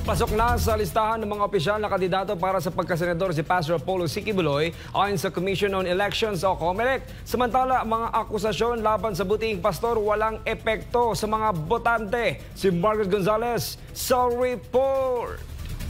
Pasok na sa listahan ng mga opisyal na kandidato para sa pagkasenador si Pastor Apollo C. Quiboloy ayon sa Commission on Elections o COMELEC. Samantala, mga akusasyon laban sa butihing pastor walang epekto sa mga botante. Si Margaret Gonzalez sa report.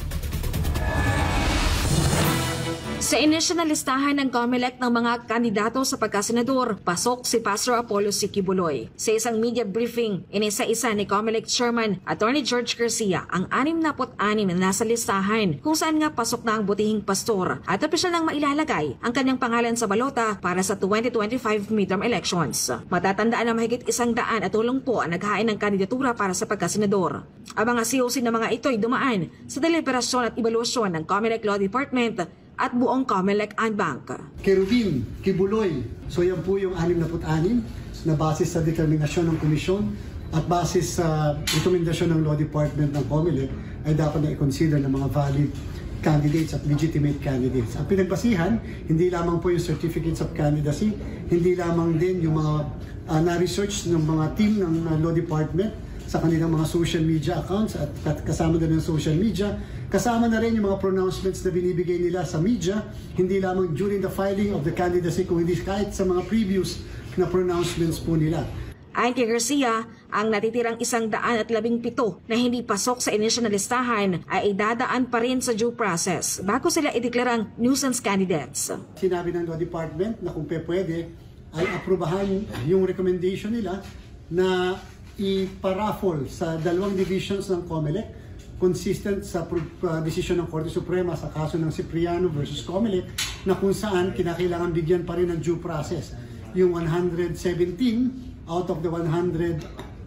Sa inisyo na listahan ng COMELEC ng mga kandidato sa pagkasenador, pasok si Pastor Apollo C. Quiboloy. Sa isang media briefing, inisa-isa ni COMELEC Chairman Attorney George Garcia ang 66 na nasa listahan kung saan nga pasok na ang butihing pastor at opisyal nang mailalagay ang kanyang pangalan sa balota para sa 2025 midterm elections. Matatandaan na mahigit 100 at tulong po ang naghain ng kandidatura para sa pagkasenador. Ang mga COC na mga ito ay dumaan sa deliberasyon at evaluasyon ng COMELEC Law Department at buong COMELEC and Bank. Kerubin, Quiboloy. So yan po yung 66 na basis sa determinasyon ng komisyon at basis sa rekomendasyon ng Law Department ng COMELEC ay dapat na i-consider ng mga valid candidates at legitimate candidates. Ang pinagbasihan, hindi lamang po yung certificates of candidacy, hindi lamang din yung mga na-research ng mga team ng Law Department sa kanilang mga social media accounts at kasama din ng social media. Kasama na rin yung mga pronouncements na binibigay nila sa media, hindi lamang during the filing of the candidacy, kung hindi kahit sa mga previous na pronouncements po nila. Ayon kay Garcia, ang natitirang 117 na hindi pasok sa inisyal na listahan ay idadaan pa rin sa due process bago sila ideklarang nuisance candidates. Sinabi ng Law Department na kung pwede ay aprobahan yung recommendation nila na iparaffle sa dalawang divisions ng COMELEC consistent sa desisyon ng Korte Suprema sa kaso ng Cipriano versus COMELEC na kung saan kinakailangan bigyan pa rin ng due process yung 117 out of the 183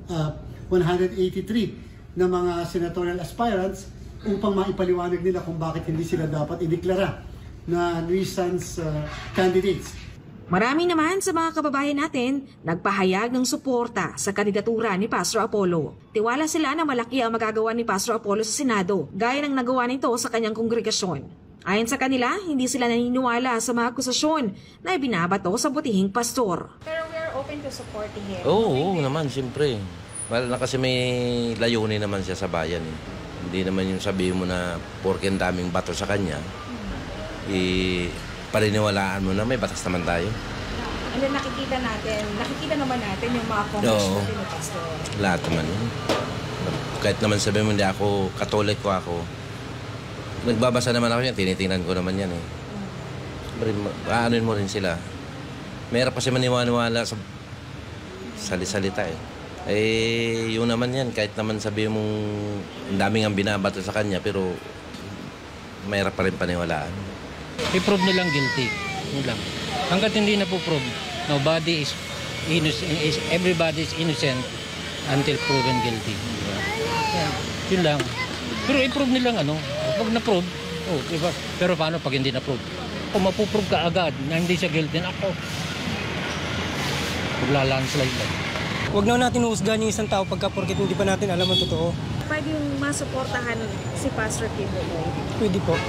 na mga senatorial aspirants upang maipaliwanag nila kung bakit hindi sila dapat ideklara na nuisance candidates. Marami naman sa mga kababayan natin nagpahayag ng suporta sa kandidatura ni Pastor Apollo. Tiwala sila na malaki ang magagawa ni Pastor Apollo sa Senado, gaya ng nagawa nito sa kanyang kongregasyon. Ayon sa kanila, hindi sila naniniwala sa mga akusasyon na ibinabato sa butihing pastor. Pero we are open to supporting him. Oo naman, siyempre. Well, na kasi may layunin naman siya sa bayan. Hindi naman yung sabihin mo na porke ang daming bato sa kanya, paniniwalaan mo na may batas naman tayo. And then nakikita naman natin yung mga congressman ni Pastor. Lahat naman yun. Kahit naman sabihin mo hindi ako, katolik ko ako. Nagbabasa naman ako yan, tinitingnan ko naman yan eh. Aanuin mo rin sila. Mayroon pa siya maniwala sa salita eh. Eh, yun naman yan, kahit naman sabihin mong ang daming ang binabato sa kanya, pero mayroon pa rin paniwalaan. I-prove nilang guilty. Yun lang. Hanggat hindi na po prove, nobody is innocent, everybody is innocent until proven guilty. Yeah. Yun lang. Pero i-prove nilang pag na-prove, diba? Pero paano pag hindi na-prove? Kung mapuprove ka agad na hindi siya guilty, ako, maglalandslide lang. Huwag na natin uhusgahan yung isang tao pagka porket hindi pa natin alam ang totoo. Pwede yung masuportahan si Pastor Quiboloy? Pwede po.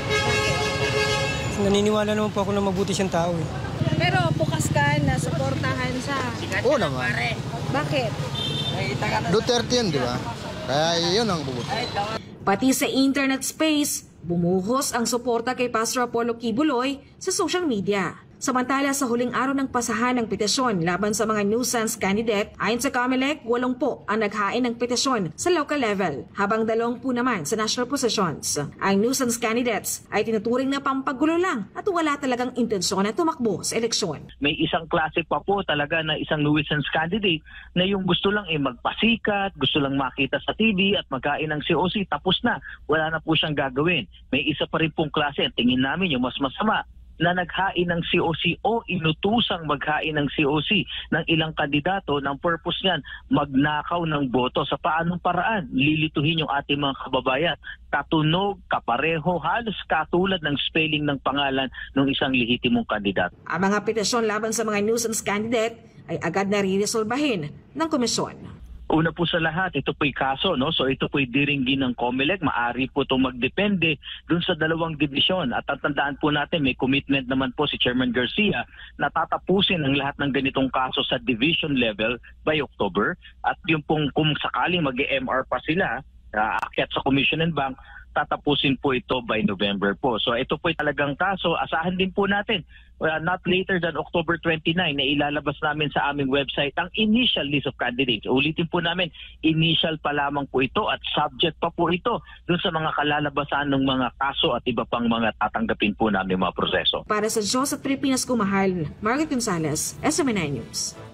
Naniniwala naman po ako na mabuti siyang tao eh. Pero bukas ka na suportahan siya. Oo naman. Bakit? Duterte yan, di ba? Kaya yun ang bubuti. Pati sa internet space, bumuhos ang suporta kay Pastor Apollo Quiboloy sa social media. Samantala sa huling araw ng pasahan ng petisyon laban sa mga nuisance candidate, ayon sa COMELEC, 8 po ang naghain ng petisyon sa local level, habang 2 naman sa national positions. Ang nuisance candidates ay tinuturing na pampagulo lang at wala talagang intensyon na tumakbo sa eleksyon. May isang klase pa po talaga na isang nuisance candidate na yung gusto lang magpasikat, gusto lang makita sa TV at magkain ng COC, tapos na, wala na po siyang gagawin. May isa pa rin pong klase, tingin namin yung mas masama, na naghain ng COC o inutusang maghain ng COC ng ilang kandidato ng purpose niyan magnakaw ng boto. Sa paanong paraan? Lilituhin yung ating mga kababayan. Katunog, kapareho, halos katulad ng spelling ng pangalan ng isang lehitimong kandidato. Ang mga petisyon laban sa mga nuisance candidate ay agad na re-resolbahin ng komisyon. Una po sa lahat, ito po'y kaso, no? So ito po'y diringgin ng COMELEC. Maari po itong magdepende dun sa dalawang division. At tatandaan po natin, may commitment naman po si Chairman Garcia na tatapusin ang lahat ng ganitong kaso sa division level by October. At yung pong kung sakaling mag-MR pa sila, aakyat sa Commission and Bank, tatapusin po ito by November po. So ito po talagang kaso, asahan din po natin, not later than October 29 na ilalabas namin sa aming website ang initial list of candidates. Ulitin po namin, initial pa lamang po ito at subject pa po ito dun sa mga kalalabasan ng mga kaso at iba pang mga tatanggapin po namin mga proseso. Para sa Diyos at Pilipinas Kumahal, Margaret Gonzalez, SMNI News.